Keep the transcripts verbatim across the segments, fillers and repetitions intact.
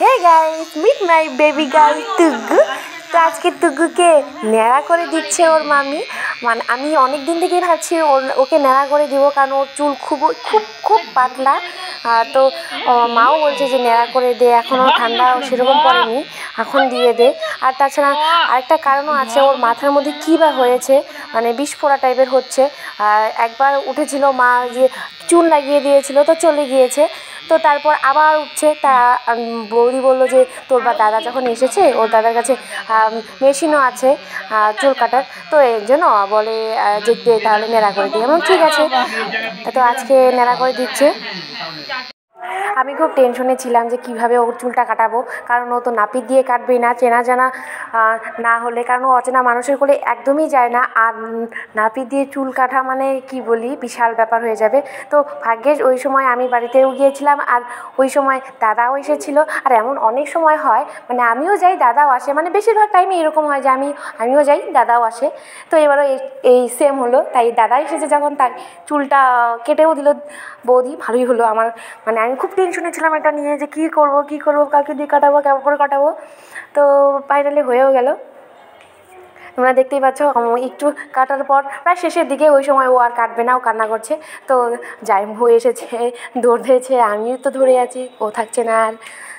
Hey guys, meet my baby girl Tugu. তো আজকে তুগুকে ন্যাড়া করে দিচ্ছে ওর মামি। মানে আমি অনেক দিন থেকেই ভাবছি ওর ওকে ন্যাড়া করে দিব, কারণ ওর চুল খুব খুব খুব পাতলা। তো মাও বলছে যে ন্যাড়া করে দে, এখনও ঠান্ডা সেরকম পড়েনি, এখন দিয়ে দে। আর তাছাড়া আরেকটা কারণও আছে, ওর মাথার মধ্যে কী বা হয়েছে, মানে বিস্ফোরা টাইপের হচ্ছে। একবার উঠেছিল, মা যে চুন লাগিয়ে দিয়েছিল তো চলে গিয়েছে, তো তারপর আবার উঠছে। তা বৌদি বললো যে তোর বা দাদা যখন এসেছে, ওর দাদার কাছে মেশিনও আছে চুল কাটার, তো এর জন্য বলে যে দে তাহলে ন্যাড়া করে দিই। এমন ঠিক আছে, তো আজকে ন্যাড়া করে দিচ্ছে। আমি খুব টেনশনে ছিলাম যে কীভাবে ওর চুলটা কাটাবো, কারণ ও তো নাপিত দিয়ে কাটবেই না, চেনা জানা না হলে, কারণ ও অচেনা মানুষের কোলে একদমই যায় না। আর নাপিত দিয়ে চুল কাটা মানে কি বলি, বিশাল ব্যাপার হয়ে যাবে। তো ভাগ্যেস ওই সময় আমি বাড়িতেও গিয়েছিলাম, আর ওই সময় দাদাও এসেছিল। আর এমন অনেক সময় হয়, মানে আমিও যাই দাদাও আসে, মানে বেশিরভাগ টাইমে এরকম হয় যে আমি আমিও যাই দাদাও আসে। তো এবারও এই সেম হলো, তাই দাদা এসেছে যখন, তাই চুলটা কেটেও দিল বৌদি। ভালোই হলো আমার, মানে আমি খুব টেনশনে ছিলাম এটা নিয়ে যে কী করবো কী করবো কাকে দিয়ে কাটাবো, কেমন করে কাটাবো। তো ফাইনালি হয়েও গেল। তোমরা দেখতেই পাচ্ছ একটু কাটার পর প্রায় শেষের দিকে, ওই সময় ও আর কাটবে না, ও কান্না করছে। তো জামাইবাবু এসেছে, দৌড় দিয়েছে, আমিও তো ধরে আছি, ও থাকছে না আর।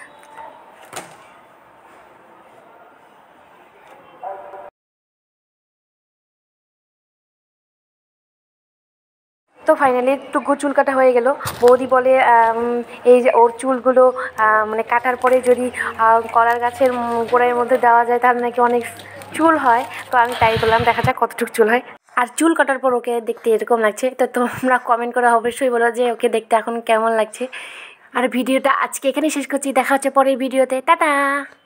তো ফাইনালি টুকু চুল কাটা হয়ে গেল। বৌদি বলে এই যে ওর চুলগুলো মানে কাটার পরে যদি কলার গাছের গোড়ার মধ্যে দেওয়া যায় তাহলে নাকি অনেক চুল হয়। তো আমি তাই বললাম, দেখা যাক কতটুকু চুল হয়। আর চুল কাটার পর ওকে দেখতে এরকম লাগছে। তো তোমরা কমেন্ট করে অবশ্যই বলো যে ওকে দেখতে এখন কেমন লাগছে। আর ভিডিওটা আজকে এখানেই শেষ করছি, দেখা হচ্ছে পরের ভিডিওতে, টাটা।